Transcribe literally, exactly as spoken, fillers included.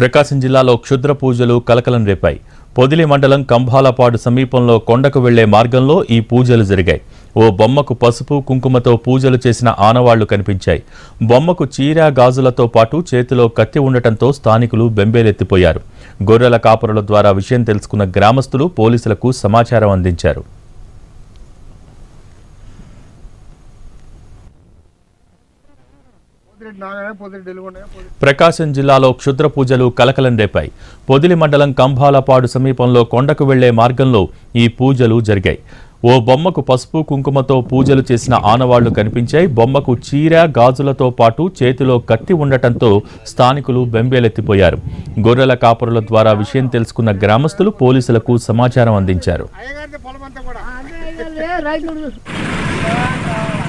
ప్రకాశం జిల్లాలో క్షుద్ర పూజలు కలకలం రేపాయి. పొదిలి మండలం కంభాలపాడు సమీపంలో కొండకు వెళ్లే మార్గంలో ఈ పూజలు జరిగాయి. ఓ బొమ్మకు పసుపు కుంకుమతో పూజలు చేసిన ఆనవాళ్లు కనిపించాయి. బొమ్మకు చీర గాజులతో పాటు చేతిలో కత్తి ఉండటంతో స్థానికులు బెంబేలెత్తిపోయారు. గొర్రెల కాపరుల ద్వారా విషయం తెలుసుకున్న గ్రామస్తులు పోలీసులకు సమాచారం అందించారు. ప్రకాశం జిల్లాలో క్షుద్ర పూజలు కలకలం రేపాయి. పొదిలి మండలం కంభాలపాడు సమీపంలో కొండకు వెళ్లే మార్గంలో ఈ పూజలు జరిగాయి. ఓ బొమ్మకు పసుపు కుంకుమతో పూజలు చేసిన ఆనవాళ్లు కనిపించాయి. బొమ్మకు చీర గాజులతో పాటు చేతిలో కత్తి ఉండటంతో స్థానికులు బెంబేలెత్తిపోయారు. గొర్రెల కాపరుల ద్వారా విషయం తెలుసుకున్న గ్రామస్తులు పోలీసులకు సమాచారం అందించారు.